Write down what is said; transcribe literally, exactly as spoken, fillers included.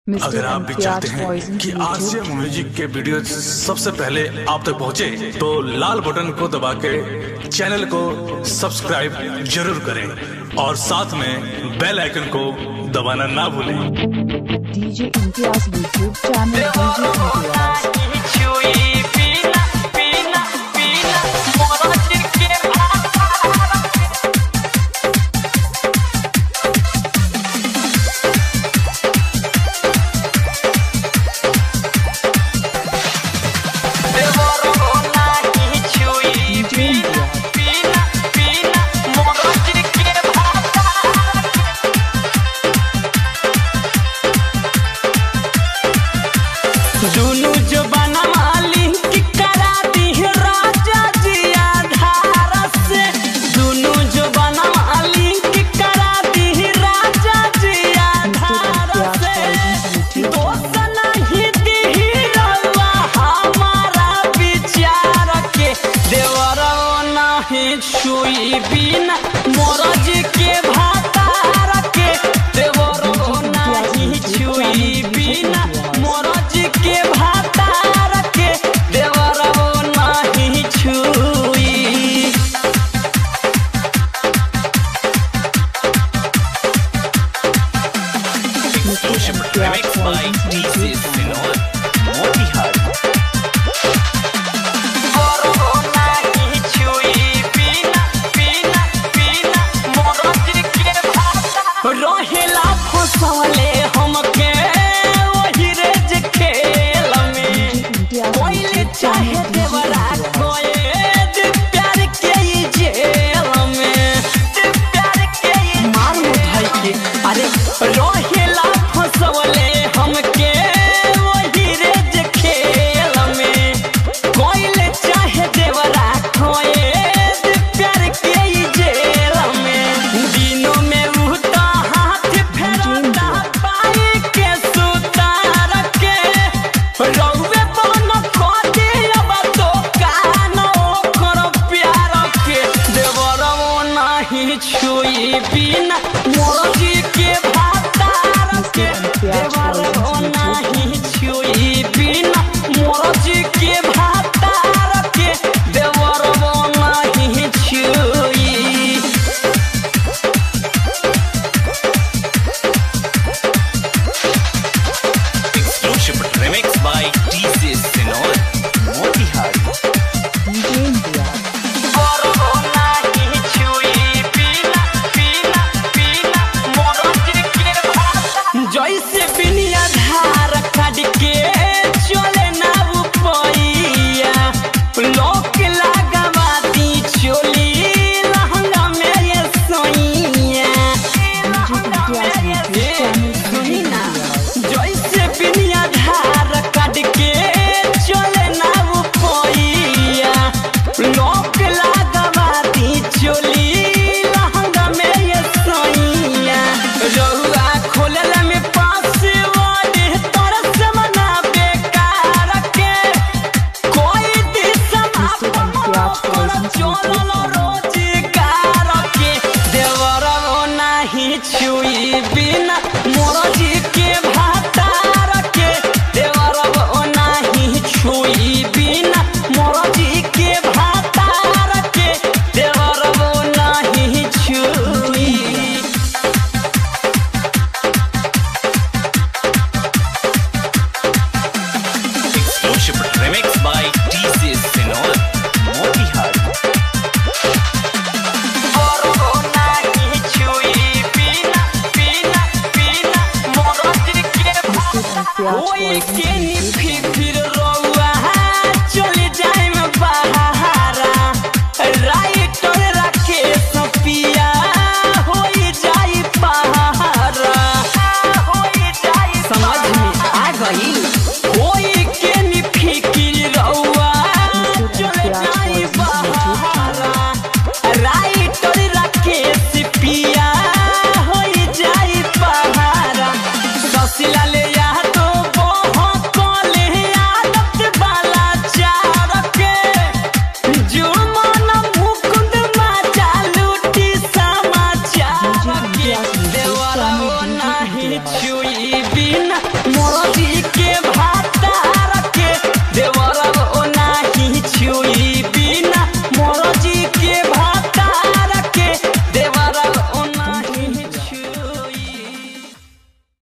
अगर आप भी चाहते हैं कि आरसीएम म्यूजिक के वीडियो सबसे पहले आप तक पहुंचे, तो लाल बटन को दबा के चैनल को सब्सक्राइब जरूर करें और साथ में बेल आइकन को दबाना ना भूलें। डीजे इम्तियाज यूट्यूब चैनल दुनु जो बनवाली की करा दी राजा जी आधार से, दुनु जो बनवाली की करा दी राजा जी आधार से, दोस्त नहीं दी रवा हमारा विचार के, देवरो नहीं छुई बिना मोरज के भातार के, देवरो नहीं छुई बिना मोरज के भातार के, देवरो नहीं छुई। Remix by D J Sinod, Motihari। देवरो नहीं छुई बिना बिना बिना मोरज के भातार, रहेला फसले हमके वही रेज खेल में, कोई चाहे देवरा कोई दे प्यार के ही जेल में, दे प्यार के ही मार उठाई के, अरे रहेला फसले हमके वही रेज खेल में, कोई चाहे देवरा कोई दे प्यार के ही जेल में, दिनों में उठा हाथ फेरता पाई के सुतार के, रउवे बन खोदी अब तो कानो करो प्यार के, देवरो नहीं छुई बिना मोरजी के भातार के, देवरो नहीं छुई बिना मोरजी के भातार के, देवरो नहीं छुई। Exclusive remix by D J Sinod, Motihari। DJ Imtiaz देवरो नहीं छुई बिना बिना बिना मोरज के भातार, जैसे बिनिया धार काट के चले ना उपैया, लोक लगावाती चोली लहंगा में ये सोइया, सुनी ना जैसे बिनिया धार काट के चले ना उपैया, लोक लगावाती चोली लहंगा में ये सोइया, रहुआ खोलल में पासवर्ड तरस मना बेकार के, कोई दिशा चोरल रोजगार के, देवरो नहीं छुई बिना मोरजी के भातार के, देवरो नहीं छुई बिना मोरजी के भातार के, देवरो नहीं छुई। Exclusive remix by D J Sinod, Motihari। देवरो नहीं छुई बिना बिना बिना मोरज के भातार, कोई के नि फिर